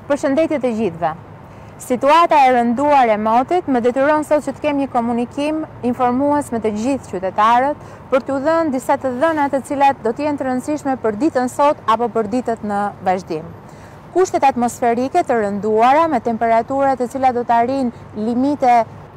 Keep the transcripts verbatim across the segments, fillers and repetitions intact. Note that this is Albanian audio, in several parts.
Përshëndetje të gjithëve. Situata e rënduar e motit më detyron sot që të kem një komunikim informues me të gjithë qytetarët për t'u dhënë disa të dhëna të cilat do të jenë të rëndësishme për ditën sot apo për ditët në vazhdim. Kushtet atmosferike të rënduara me temperaturat të cilat do të arrijnë limite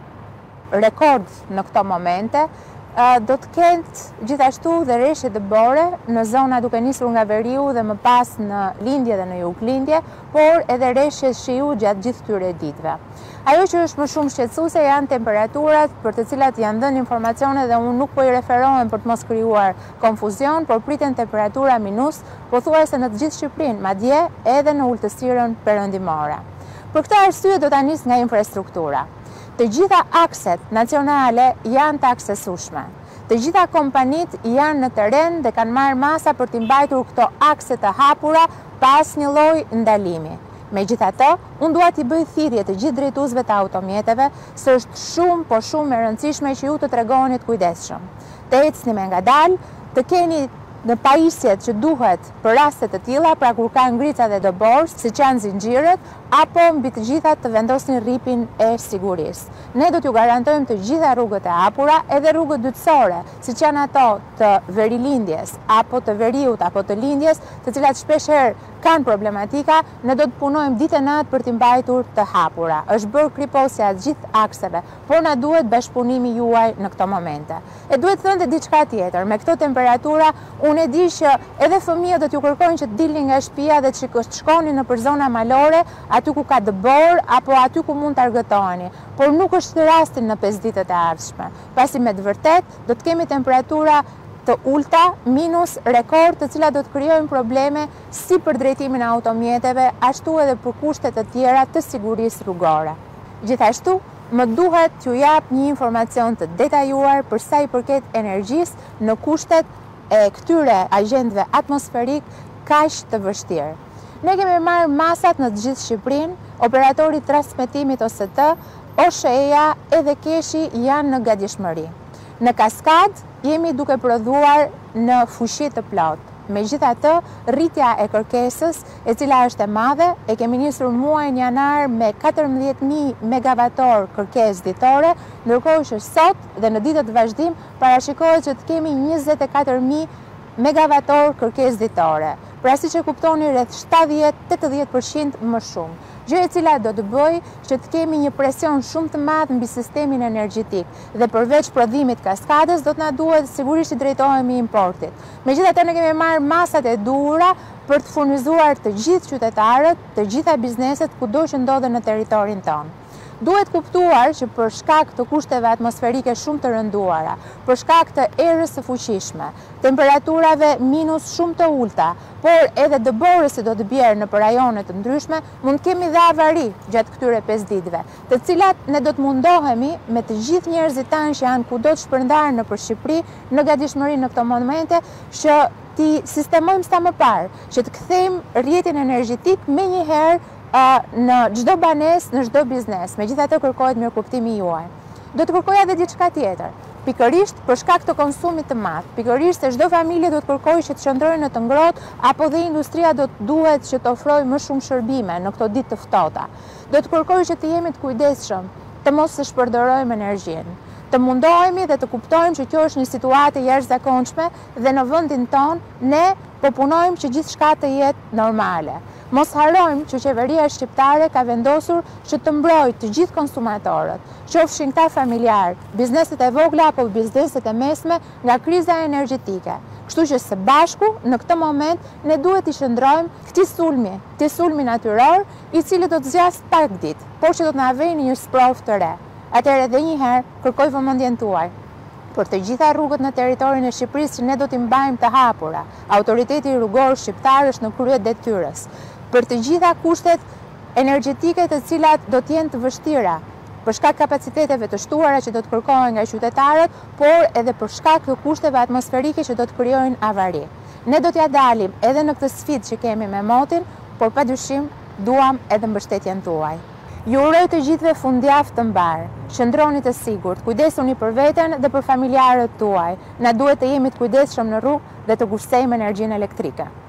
rekord në këto momente, do të kenë gjithashtu dhe reshje dëbore në zona duke nisur nga veriu dhe më pas në lindje dhe në juglindje, por edhe reshje shiu gjatë gjithë këtyre ditëve. Ajo që është më shumë shqetësuese janë temperaturat për të cilat janë dhënë informacione dhe unë nuk po i referohem për të mos krijuar konfuzion, por priten temperatura minus, pothuajse në të gjithë Shqipërinë, madje edhe në ulëtësirën perëndimore. Për këtë arsye do ta nis nga infrastruktura. Të gjitha akset nacionale janë të aksesueshme. Të gjitha kompanit janë në teren dhe kanë marrë masa për t'i mbajtur këto akse të hapura pa asnjë lloj ndalimi. Megjithatë, unë dua t'i bëj thirrje të gjithë drejtuesve të automjeteve se është shumë po shumë e rëndësishme që ju të tregoni të kujdesshëm. Të ecni me ngadalë, të keni në pajisjet që duhet për raste të tilla, pra kur ka ngrica dhe dëborë, siç janë zinxhirët, apo mbi të gjitha të vendosni rripin e sigurisë. Ne do t'ju garantojmë të gjitha rrugët e hapura, edhe rrugët dytësore, siç janë ato të verilindjes, apo të veriut, apo të lindjes, të cilat shpeshherë kanë problematika, ne do të punojmë ditë e natë për t'i mbajtur të hapura. Është bërë kriposja të gjithë akseve, por na duhet bashkëpunimi juaj në këto momente. E duhet thënë diçka tjetër, me këto temperatura, unë e di që edhe fëmijët do t'ju kërkojnë që të dilni nga shtëpia dhe të shkoni nëpër zona malore, aty ku ka dëbor apo aty ku mund të argëtoheni, por nuk është rasti në pesë ditët e ardhshme, pasi me të vërtet do të kemi temperatura të ulta, minus rekord, të cilat do të krijojnë probleme si për drejtimin e automjeteve, ashtu edhe për kushtet të tjera të sigurisë rrugore. Gjithashtu, më duhet t'ju jap një informacion të detajuar për sa i përket energjisë në kushtet e këtyre agjendëve atmosferik kaq të vështirë. Ne kemi marrë masat në të gjithë Shqipërinë, operatori transmetimit O S T, O S H E-ja edhe Keshi janë në gatishmëri. Në Kaskadë jemi duke prodhuar në fuqi të plotë. Megjithatë, rritja e kërkesës, e cila është e madhe, e kemi nisur muajin janar me katërmbëdhjetë mijë megavator kërkesë ditore, ndërkohë që sot dhe në ditët e vazhdim parashikohet që të kemi njëzet e katër mijë megavator kërkesë ditore. Pra siç e kuptoni, rreth shtatëdhjetë deri tetëdhjetë përqind më shumë. Gjë e cila do të bëjë që të kemi një presion shumë të madh mbi sistemin energjetik dhe përveç prodhimit Kaskadës do të na duhet sigurisht të drejtohemi importit. Megjithatë ne kemi marrë masat e duhura për të furnizuar të gjithë qytetarët, të gjitha bizneset kudo që ndodhen në territorin tonë. Duhet kuptuar që për shkak të kushteve atmosferike shumë të rënduara, për shkak të erës së fuqishme, temperaturave minus shumë të ulta, por edhe dëborës që do të bjerë në rajone të ndryshme, mund kemi dhe avari gjatë këtyre pesë ditëve, të cilat ne do të mundohemi me të gjithë njerëzit tanë që janë kudo të shpërndarë nëpër Shqipëri, në gatishmëri në këto momente, që ti sistemojmë sa më parë, që të kthejmë rrjetin energjetik menjëherë në çdo banesë, në çdo biznes. Megjithatë kërkohet mirëkuptimi juaj. Do të kërkoja edhe diçka tjetër. Pikërisht për shkak të konsumit të madh, pikërisht se çdo familje do të kërkojë që të qëndrojë në të ngrohtë, apo dhe industria do të duhet që të ofrojë më shumë shërbime në këto ditë të ftohta. Do të kërkojë që të jemi të kujdesshëm, të mos së shpërdorijmë energjinë, të mundohemi dhe të kuptojmë që kjo është një situatë e jashtëzakonshme dhe në vendin tonë ne po punojmë që gjithçka të jetë normale. Mos harrojmë që qeveria shqiptare ka vendosur që të mbrojë të gjithë konsumatorët, qofshin këta familjar, bizneset e vogla apo bizneset e mesme nga kriza energjetike. Kështu që së bashku, në këtë moment, ne duhet i shndrojmë këtij sulmi, këtij sulmi natyror, i cili do të zgjasë pak ditë, por që do të na vënë një sprov të re. Atëherë edhe një herë kërkoj vëmendjen tuaj për të gjitha rrugët në territorin e Shqipërisë që ne do t'i mbajmë të hapura. Autoriteti rrugor shqiptar është në krye detyrës. Për të gjitha kushtet energjetike të cilat do të jenë të vështira, për shkak kapaciteteve të shtuara që do të kërkohen nga qytetarët, por edhe për shkak të kushteve atmosferike që do të krijojnë avari. Ne do t'ja dalim edhe në këtë sfidë që kemi me motin, por padyshim duam edhe mbështetjen tuaj. Ju uroj të gjithëve fundjavë të mbarë, qëndroni të sigurt, kujdesuni për veten dhe për familjarët tuaj. Na duhet të jemi të kujdesshëm në rrugë dhe të kursejmë energjinë elektrike.